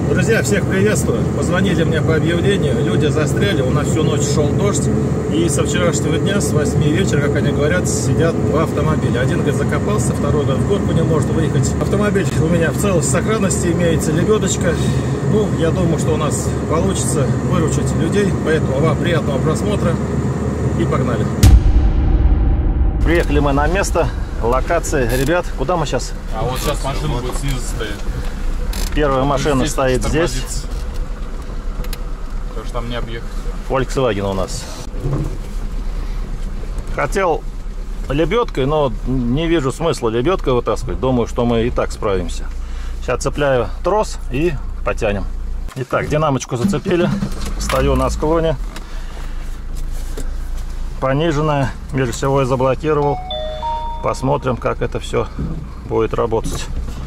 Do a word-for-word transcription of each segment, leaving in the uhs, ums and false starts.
Друзья, всех приветствую. Позвонили мне по объявлению, люди застряли, у нас всю ночь шел дождь. И со вчерашнего дня, с восьми вечера, как они говорят, сидят два автомобиля. Один, говорит, закопался, второй, говорит, в горку не может выехать. Автомобиль у меня в целости сохранности, имеется лебедочка. Ну, я думаю, что у нас получится выручить людей. Поэтому вам приятного просмотра и погнали. Приехали мы на место, локации. Ребят, куда мы сейчас? А вот сейчас машина будет снизу стоять. Первая машина здесь стоит здесь. Потому что там не объехать. Volkswagen у нас. Хотел лебедкой, но не вижу смысла лебедкой вытаскивать. Думаю, что мы и так справимся. Сейчас цепляю трос и потянем. Итак, динамочку зацепили. Стою на склоне. Пониженная. Межосевой заблокировал. Посмотрим, как это все будет работать.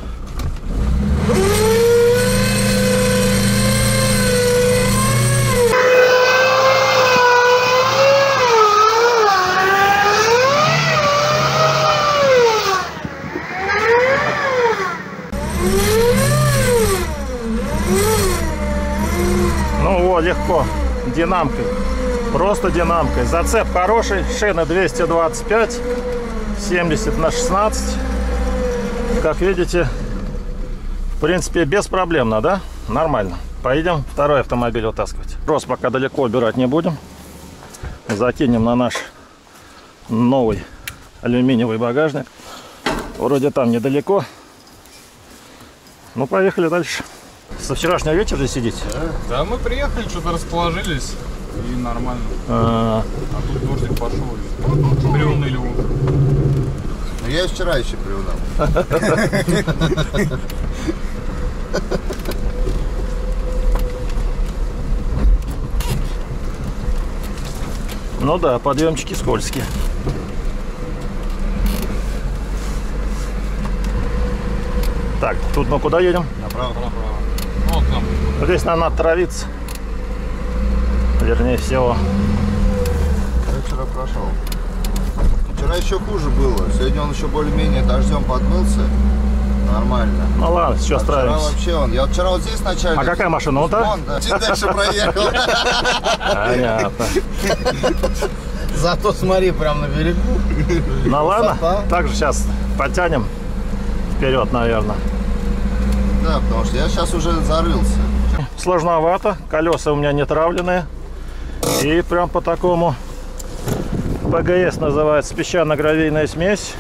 Ну вот, легко, динамкой, просто динамкой. Зацеп хороший, шина двести двадцать пять, семьдесят на шестнадцать. Как видите, в принципе, беспроблемно, да? Нормально. Поедем второй автомобиль вытаскивать. Трос пока далеко убирать не будем. Закинем на наш новый алюминиевый багажник. Вроде там недалеко. Ну, поехали дальше. Со вчерашнего вечера здесь сидите? Да, да, мы приехали, что-то расположились и нормально. А, а тут дождик пошел и приуныли утро. Ну я вчера еще приуныл. Ну да, подъемчики скользкие. Так, тут мы куда едем? Направо, направо. Вот там. Вот здесь нам надо травиться. Вернее всего. Я вчера прошел. Вчера еще хуже было. Сегодня он еще более-менее дождем подмылся. Нормально. Ну ладно, сейчас а вчера травимся. вообще он. Я вчера вот здесь начальник. А какая машина? Вот та? Вон, да. Чуть дальше проехал. Понятно. Зато смотри, прям на берегу. Ну ладно, также сейчас потянем вперед, наверное. Да, потому что я сейчас уже зарылся. Сложновато, колеса у меня не травленные. И прям по такому ПГС называется, песчано-гравийная смесь.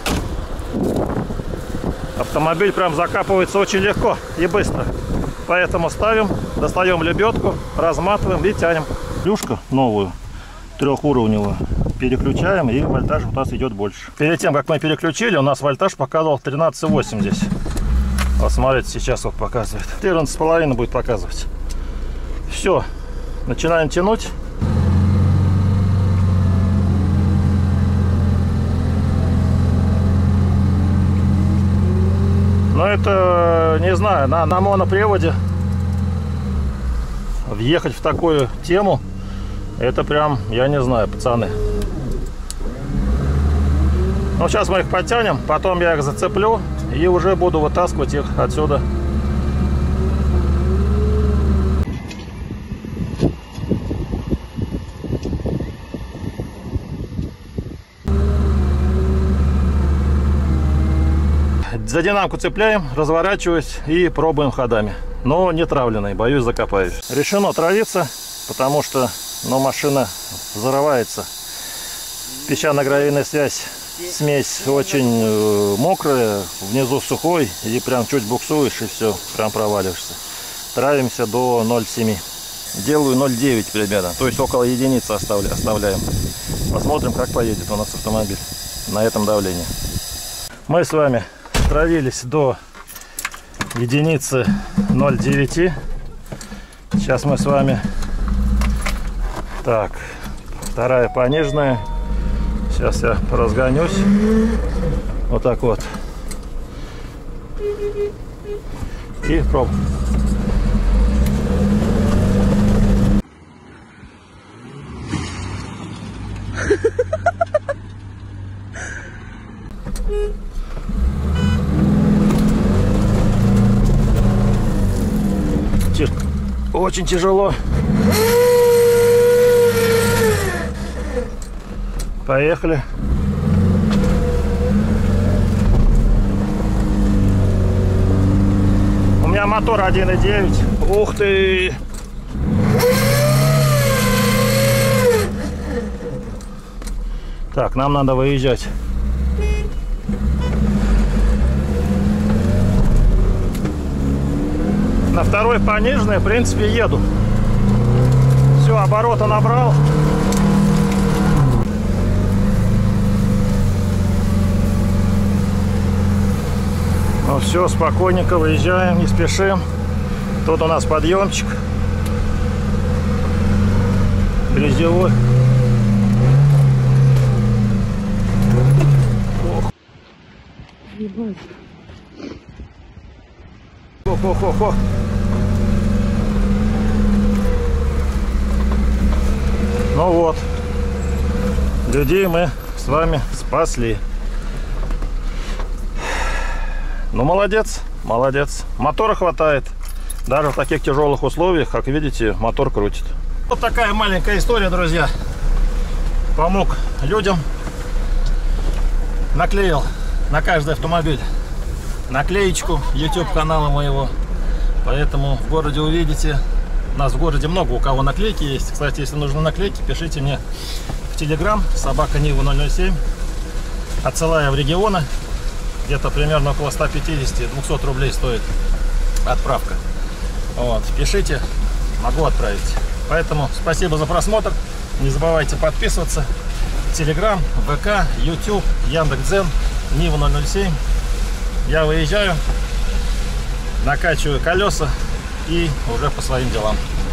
Автомобиль прям закапывается очень легко и быстро. Поэтому ставим, достаем лебедку, разматываем и тянем. Клюшку новую, трехуровневую, переключаем, и вольтаж у нас идет больше. Перед тем, как мы переключили, у нас вольтаж показывал тринадцать восемь здесь. Вот смотрите, сейчас вот показывает. четырнадцать с половиной будет показывать. Все, начинаем тянуть. Но это, не знаю, на, на моноприводе въехать в такую тему, это прям, я не знаю, пацаны. Ну, сейчас мы их подтянем, потом я их зацеплю и уже буду вытаскивать их отсюда. За динамку цепляем, разворачиваюсь и пробуем ходами. Но не травленный, боюсь, закопаюсь. Решено травиться, потому что, ну, машина зарывается. Песчано-гравийная связь, смесь очень э, мокрая, внизу сухой, и прям чуть буксуешь, и все, прям проваливаешься. Травимся до ноль семь. Делаю ноль девять, ребята, то есть около единицы оставля, оставляем. Посмотрим, как поедет у нас автомобиль на этом давлении. Мы с вами травились до единицы ноль девять. Сейчас мы с вами, так, вторая пониженная. Сейчас я разгонюсь вот так вот и пробуем. Ти- Очень тяжело. Поехали. У меня мотор один и девять. Ух ты! Так, нам надо выезжать. На второй пониженной, в принципе, еду. Все, оборота набрал. Ну все, спокойненько выезжаем, не спешим. Тут у нас подъемчик. Грязевой. Ох. Ох, ох, ох, ох. Ну вот, людей мы с вами спасли. Ну, молодец, молодец. Мотора хватает. Даже в таких тяжелых условиях, как видите, мотор крутит. Вот такая маленькая история, друзья. Помог людям. Наклеил на каждый автомобиль наклеечку YouTube канала моего. Поэтому в городе увидите. У нас в городе много у кого наклейки есть. Кстати, если нужны наклейки, пишите мне в Telegram собака Нива ноль ноль семь. Отсылаю в регионы. Где-то примерно около ста пятидесяти — двухсот рублей стоит отправка. Вот, пишите, могу отправить. Поэтому спасибо за просмотр. Не забывайте подписываться. Telegram, ВК, YouTube, Яндекс.Дзен, Нива ноль ноль семь. Я выезжаю, накачиваю колеса и уже по своим делам.